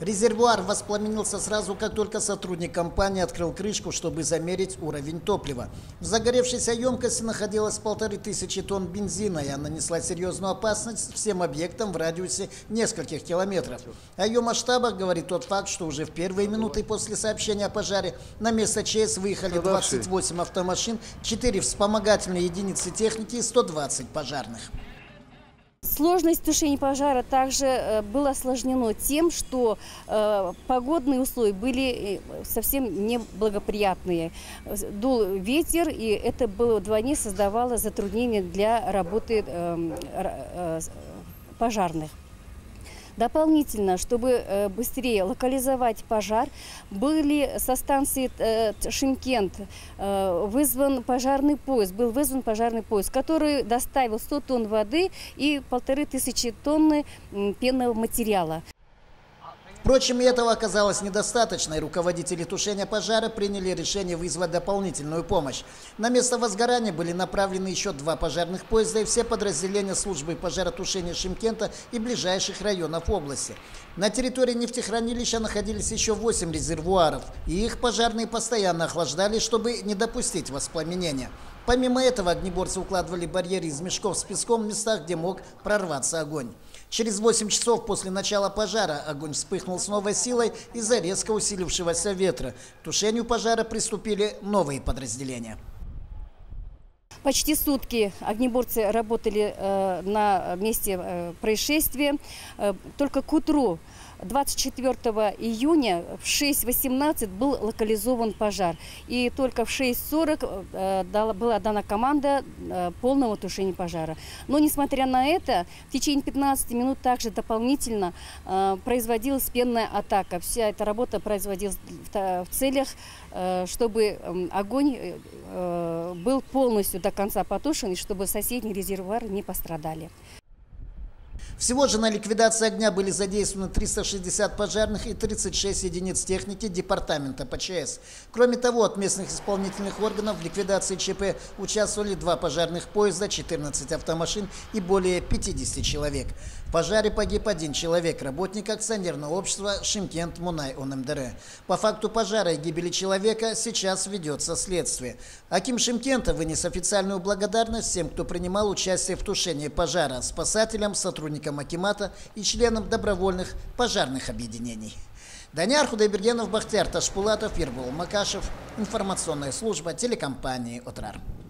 Резервуар воспламенился сразу, как только сотрудник компании открыл крышку, чтобы замерить уровень топлива. В загоревшейся емкости находилось 1500 тонн бензина, и она несла серьезную опасность всем объектам в радиусе нескольких километров. О ее масштабах говорит тот факт, что уже в первые минуты после сообщения о пожаре на место ЧС выехали 28 автомашин, 4 вспомогательные единицы техники и 120 пожарных. Сложность тушения пожара также была осложнена тем, что погодные условия были совсем неблагоприятные. Дул ветер, и это было вдвойне создавало затруднения для работы пожарных. Дополнительно, чтобы быстрее локализовать пожар, были со станции Шымкент вызван пожарный поезд, который доставил 100 тонн воды и 1500 тонн пенного материала. Впрочем, и этого оказалось недостаточно, и руководители тушения пожара приняли решение вызвать дополнительную помощь. На место возгорания были направлены еще 2 пожарных поезда и все подразделения службы пожаротушения Шымкента и ближайших районов области. На территории нефтехранилища находились еще 8 резервуаров, и их пожарные постоянно охлаждали, чтобы не допустить воспламенения. Помимо этого, огнеборцы укладывали барьеры из мешков с песком в местах, где мог прорваться огонь. Через 8 часов после начала пожара огонь вспыхнул с новой силой из-за резко усилившегося ветра. К тушению пожара приступили новые подразделения. Почти сутки огнеборцы работали на месте происшествия. Только к утру 24 июня в 6:18 был локализован пожар. И только в 6:40 была дана команда полного тушения пожара. Но, несмотря на это, в течение 15 минут также дополнительно производилась пенная атака. Вся эта работа производилась в целях, чтобы огонь был полностью до конца потушен, и чтобы соседние резервуары не пострадали. Всего же на ликвидацию огня были задействованы 360 пожарных и 36 единиц техники департамента ПЧС. Кроме того, от местных исполнительных органов в ликвидации ЧП участвовали 2 пожарных поезда, 14 автомашин и более 50 человек. В пожаре погиб 1 человек, работник акционерного общества Шымкент Мунай ОНМДР. По факту пожара и гибели человека сейчас ведется следствие. Аким Шымкента вынес официальную благодарность всем, кто принимал участие в тушении пожара, спасателям, сотрудникам акимата и членам добровольных пожарных объединений. Данияр Худайбергенов, Бахтияр Ташпулатов, Ербол Макашев. Информационная служба телекомпании «Отрар».